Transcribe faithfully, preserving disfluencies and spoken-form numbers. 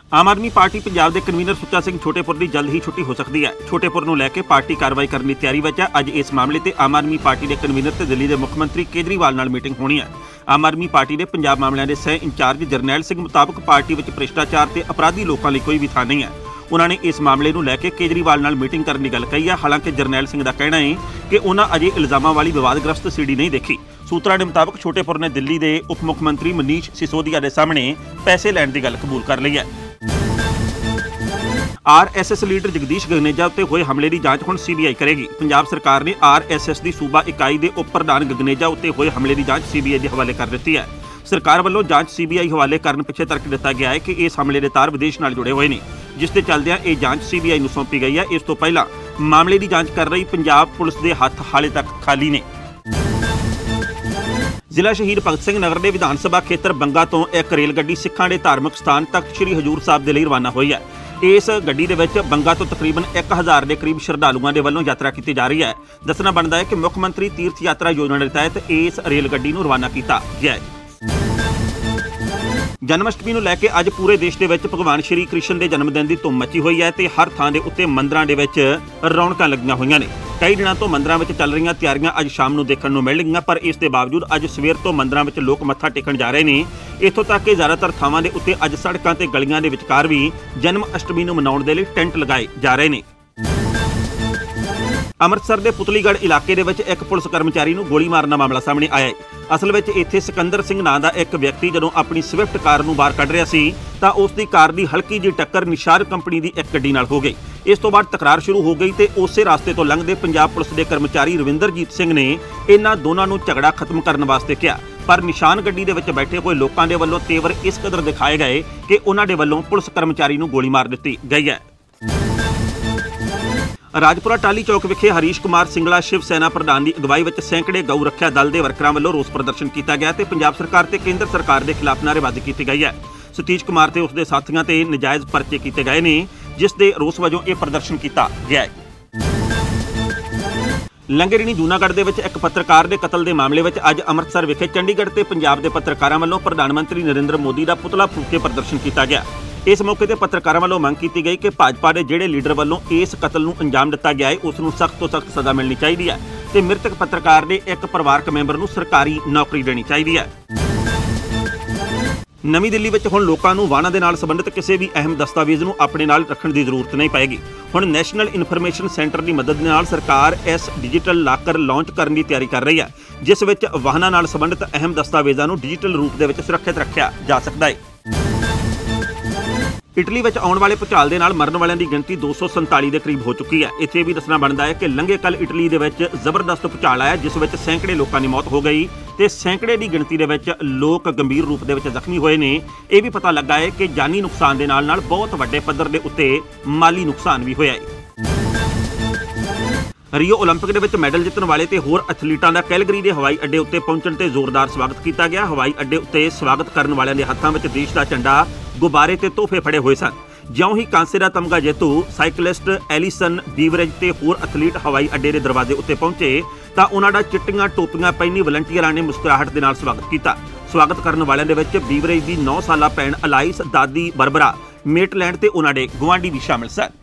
आम आदमी पार्टी पंजाब के कन्वीनर सुच्चा सिंह छोटेपुर की जल्द ही छुट्टी हो सकती है। छोटेपुर को लैके पार्टी कार्रवाई करने की तैयारी है। अज इस मामले से आम आदमी पार्टी के कन्वीनर ते दिल्ली के मुख्यमंत्री केजरीवाल नाल मीटिंग होनी है। आम आदमी पार्टी के पंजाब मामलों के सह इंचार्ज जरनैल सिंह मुताबक पार्टी में भ्रिष्टाचार से अपराधी लोगों लिए कोई भी थां नहीं है। उन्होंने इस मामले को लैके केजरीवाल नाल मीटिंग करने की गल कही है। हालांकि जरनैल सिंह का कहना है कि उन्होंने अजे इल्जामों वाली विवादग्रस्त सीडी नहीं देखी। सूत्रों के मुताबक छोटेपुर ने दिल्ली के उप मुख्यमंत्री मनीष सिसोदिया के सामने पैसे लैण की गल कबूल कर ली है। R S S leader Jagdish Gagneja उत्ते होए हमले की जांच हुण सी बी आई करेगी। पंजाब सरकार ने आर एस एस की सूबा इकाई के उप प्रधान गगनेजा उत्ते होए हमले की जांच सी बी आई के हवाले कर दी है। सरकार वालों जांच सी बी आई हवाले करने पिछे तर्क दिता गया है कि इस हमले के तार विदेश नाल जुड़े हुए हैं, जिसके चलदियां ये जांच सी बी आई नूं सौंपी गई है। इस तो पहला मामले की जांच कर रही पंजाब पुलिस के हत्थ हाले तक खाली ने। जिला शहीद भगत सिंह नगर के विधान सभा खेत्र बंगा तो एक रेल गड्डी सिखां के धार्मिक स्थान तख्त श्री हजूर साहब के लिए रवाना हुई है। इस गड्डी दे विच बंगा तो तकरीबन एक हज़ार के करीब श्रद्धालुओं के वलों यात्रा की जा रही है। दसना बनता है कि मुख्यमंत्री तीर्थ यात्रा योजना के तहत इस रेल गड्डी नूं रवाना किया गया है। जन्माष्टमी को लैके अज पूरे देश के भगवान श्री कृष्ण के जन्मदिन की धुम मची हुई है। हर थां के उत्ते मंदिरों के विच रौनकां लगियां हुई ने। कई दिनों तो मंदिरों में चल रही तैयारियां अज शाम को देखने को मिलणगीਆਂ, पर इस के बावजूद अज सवेर तो मंदिरों में लोग मत्था टेकण जा रहे हैं। इत्थों तक कि ज़्यादातर थावां के उत्ते अज सड़कों ते गलियां दे विचकार भी जन्म अष्टमी को मनाउण दे लई टेंट लगाए जा रहे हैं। अमृतसर के पुतलीगढ़ इलाके दे विच एक पुलिस कर्मचारी को गोली मारन का मामला सामने आया है। असल में इत्थे सिकंदर सिंह नाम का एक व्यक्ति जदों अपनी स्विफ्ट कार नूं बाहर कढ़ रहा सी तां उसकी कार की हल्की जी टक्कर निशार कंपनी की एक गड्डी नाल हो गई। इस तो बाद तकरार शुरू हो गई तो उस रास्ते तो लंघदे पंजाब पुलिस के कर्मचारी रविंदरजीत सिंह ने इन्हां दोनों नूं झगड़ा खत्म करने वास्ते कहा, पर निशान गड्डी दे विच बैठे हुए लोगों के वलों तेवर इस कदर दिखाए गए कि उन्हां दे वलों पुलिस कर्मचारी नूं गोली मार दी गई है। राजपुरा टाली चौक विखे हरीश कुमार सिंगला शिव सेना प्रधान की अगवाई में सैकड़े गौ रक्षा दल के वर्करां वालों रोस प्रदर्शन किया गया ते पंजाब सरकार ते केंद्र सरकार के खिलाफ नारेबाजी की गई है। सतीश कुमार ते उसके साथियों ते नजायज़ परचे किए गए हैं, जिस दे रोस वजों यह प्रदर्शन किया गया है। लंगेरणी जूनागढ़ के एक पत्रकार के कतल के मामले में अज अमृतसर विखे चंडीगढ़ ते पंजाब के पत्रकारों वालों प्रधानमंत्री नरेंद्र मोदी का पुतला फूक के प्रदर्शन किया गया। इस मौके पर पत्रकारों वालों मंग की गई कि भाजपा के जिहड़े लीडर वालों इस कतल नूं अंजाम दिता गया है उसनूं सख्त तो सख्त सज़ा मिलनी चाहिए है ते मृतक पत्रकार के एक परिवारक मैंबर नूं सरकारी नौकरी देनी चाहिए है। नवीं दिल्ली में हुण लोकां नूं वाहनां दे नाल संबंधित किसी भी अहम दस्तावेज़ नूं अपने नाल रखण की जरूरत नहीं पएगी। हुण नैशनल इन्फॉर्मेशन सेंटर की मदद नाल सरकार इस डिजिटल लाकर लॉन्च करने की तैयारी कर रही है, जिस विच वाहनां नाल संबंधित अहम दस्तावेज़ां नूं डिजिटल रूप दे विच सुरक्षित रखा जा सकता है। इटली में आने वाले भूचाल के नाल मरण वालों की गिनती दो सौ संताली के करीब हो चुकी है। इत्थे भी दसना बनता है कि लंघे कल इटली के जबरदस्त भूचाल आया, जिस विच सैकड़े लोगों की मौत हो गई तो सैकड़े की गिनती के लोग गंभीर रूप से जख्मी हुए हैं। यह भी पता लगा है कि जानी नुकसान के नाल नाल बहुत वड्डे पद्धर के उत्ते माली नुकसान भी होया है। रियो ओलंपिक के मैडल जितने वाले तो होर एथलीटों का कैलगरी के हवाई अड्डे उत्ते पहुंचण ते जोरदार स्वागत किया गया। हवाई अड्डे उत्ते स्वागत करने वालों के हत्थों में देश का झंडा, गुब्बारे ते तोहफे फड़े हुए सन। ज्यों ही कांसे का तमगा जेतू साइकलिस्ट एलिसन बीवरेज ते होर एथलीट हवाई अड्डे के दरवाजे उत्ते पहुंचे तो उन्होंने चिट्टियां टोपियां पहनी वलंटियरां ने मुस्कुराहट के नाल स्वागत किया। स्वागत करने वालों के विच बीवरेज की नौ साला भैन अलाइस, दादी बरबरा, मेटलैंड ते उन्होंने गुआढ़ी भी शामिल सन।